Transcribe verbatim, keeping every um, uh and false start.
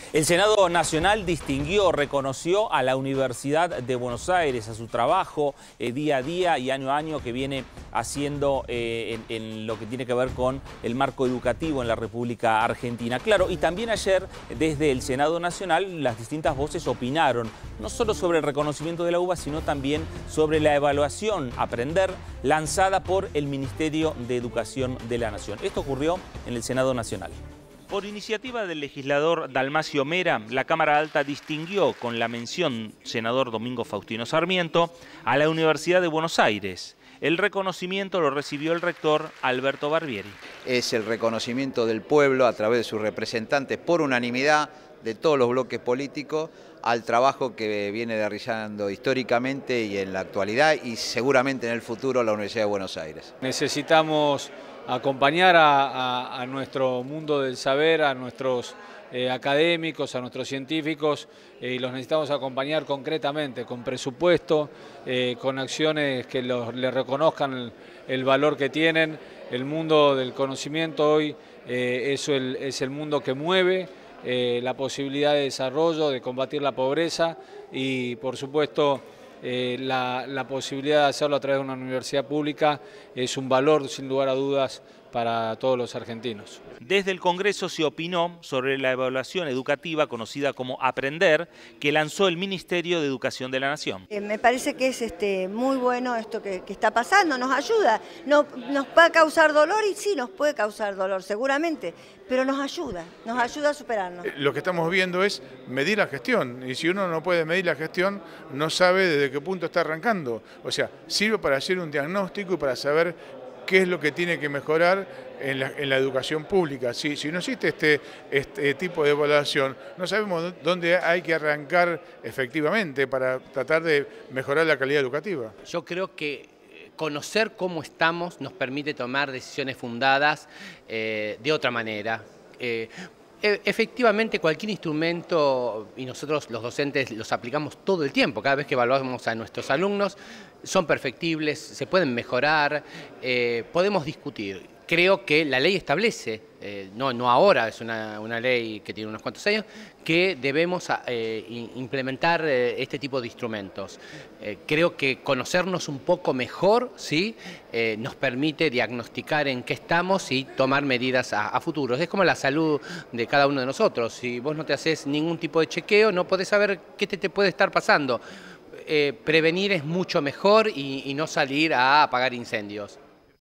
El Senado Nacional distinguió, reconoció a la Universidad de Buenos Aires, a su trabajo eh, día a día y año a año que viene haciendo eh, en, en lo que tiene que ver con el marco educativo en la República Argentina. Claro, y también ayer desde el Senado Nacional las distintas voces opinaron, no solo sobre el reconocimiento de la UBA, sino también sobre la evaluación Aprender, lanzada por el Ministerio de Educación de la Nación. Esto ocurrió en el Senado Nacional. Por iniciativa del legislador Dalmacio Mera, la Cámara Alta distinguió con la mención senador Domingo Faustino Sarmiento a la Universidad de Buenos Aires. El reconocimiento lo recibió el rector Alberto Barbieri. Es el reconocimiento del pueblo a través de sus representantes por unanimidad de todos los bloques políticos al trabajo que viene realizando históricamente y en la actualidad y seguramente en el futuro la Universidad de Buenos Aires. Necesitamos acompañar a, a, a nuestro mundo del saber, a nuestros eh, académicos, a nuestros científicos, eh, y los necesitamos acompañar concretamente, con presupuesto, eh, con acciones que los, les reconozcan el, el valor que tienen. El mundo del conocimiento hoy eh, es, el, es el mundo que mueve eh, la posibilidad de desarrollo, de combatir la pobreza y, por supuesto, Eh, la, la posibilidad de hacerlo a través de una universidad pública es un valor, sin lugar a dudas, para todos los argentinos. Desde el Congreso se opinó sobre la evaluación educativa conocida como Aprender, que lanzó el Ministerio de Educación de la Nación. Eh, me parece que es este, muy bueno esto que, que está pasando, nos ayuda, no, nos va a causar dolor y sí nos puede causar dolor seguramente, pero nos ayuda, nos ayuda a superarnos. Lo que estamos viendo es medir la gestión y si uno no puede medir la gestión no sabe desde qué punto está arrancando. O sea, sirve para hacer un diagnóstico y para saber qué es lo que tiene que mejorar en la, en la educación pública. Si, si no existe este, este tipo de evaluación, no sabemos dónde hay que arrancar efectivamente para tratar de mejorar la calidad educativa. Yo creo que conocer cómo estamos nos permite tomar decisiones fundadas eh, de otra manera. Eh, Efectivamente, cualquier instrumento, y nosotros los docentes los aplicamos todo el tiempo, cada vez que evaluamos a nuestros alumnos, son perfectibles, se pueden mejorar, eh, podemos discutir. Creo que la ley establece, eh, no, no ahora, es una, una ley que tiene unos cuantos años, que debemos eh, implementar eh, este tipo de instrumentos. Eh, creo que conocernos un poco mejor, ¿sí? eh, nos permite diagnosticar en qué estamos y tomar medidas a, a futuros. Es como la salud de cada uno de nosotros. Si vos no te haces ningún tipo de chequeo, no podés saber qué te, te puede estar pasando. Eh, prevenir es mucho mejor y, y no salir a apagar incendios.